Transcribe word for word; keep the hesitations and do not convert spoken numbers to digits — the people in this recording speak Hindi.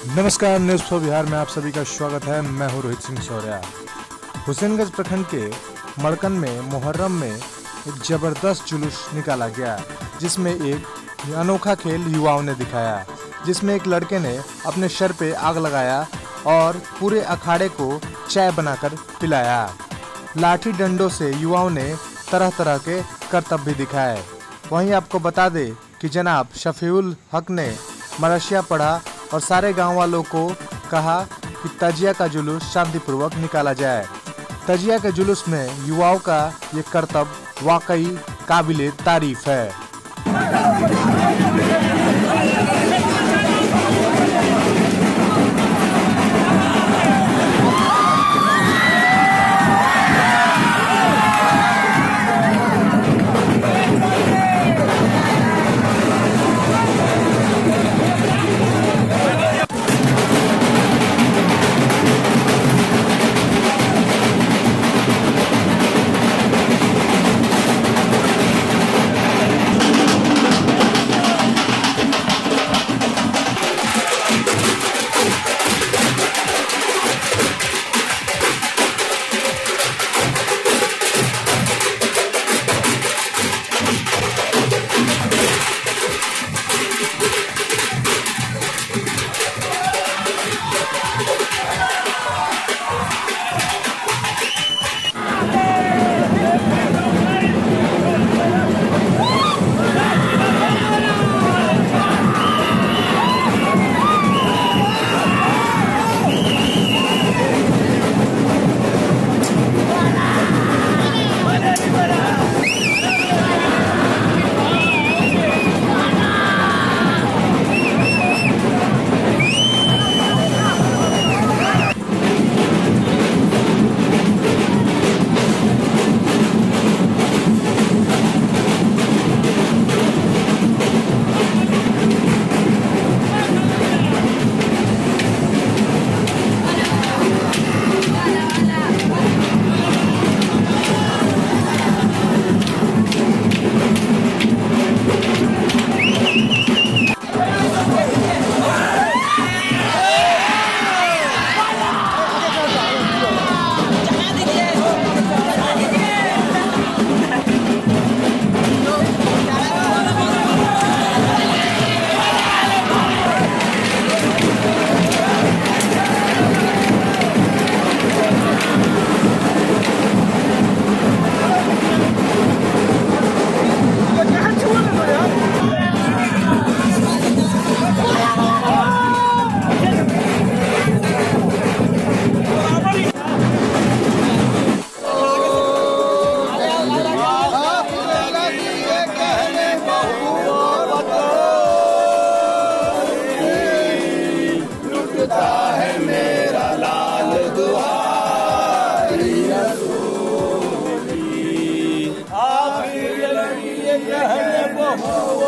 नमस्कार, न्यूज़ फॉर बिहार में आप सभी का स्वागत है। मैं हूं रोहित सिंह सौर्या। हुसैनगंज प्रखंड के मड़कन में मुहर्रम में एक ज़बरदस्त जुलूस निकाला गया, जिसमें एक अनोखा खेल युवाओं ने दिखाया, जिसमें एक लड़के ने अपने सर पे आग लगाया और पूरे अखाड़े को चाय बनाकर पिलाया। लाठी डंडों से युवाओं ने तरह तरह के करतब भी दिखाए। वहीं आपको बता दें कि जनाब शफीउल हक ने मरसिया पढ़ा और सारे गांव वालों को कहा कि तजिया का जुलूस शांतिपूर्वक निकाला जाए। तजिया के जुलूस में युवाओं का ये करतब वाकई काबिले तारीफ है। कहने बहु